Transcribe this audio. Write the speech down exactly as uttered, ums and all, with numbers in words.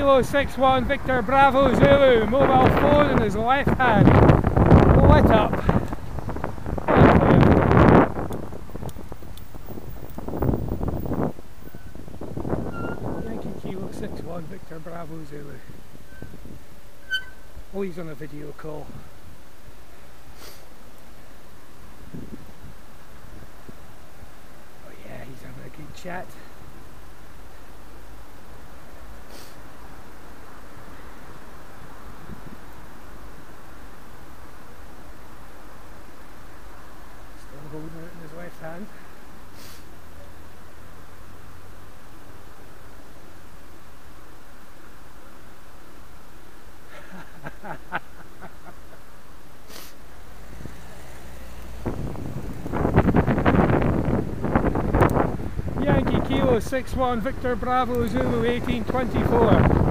Kilo six one Victor Bravo Zulu, mobile phone in his left hand, lit up. Yankee Kilo six one Victor Bravo Zulu. Oh, he's on a video call. Oh yeah, he's having a good chat. Still holding it in his left hand. Yankee Kilo six one Victor Bravo Zulu eighteen twenty-four.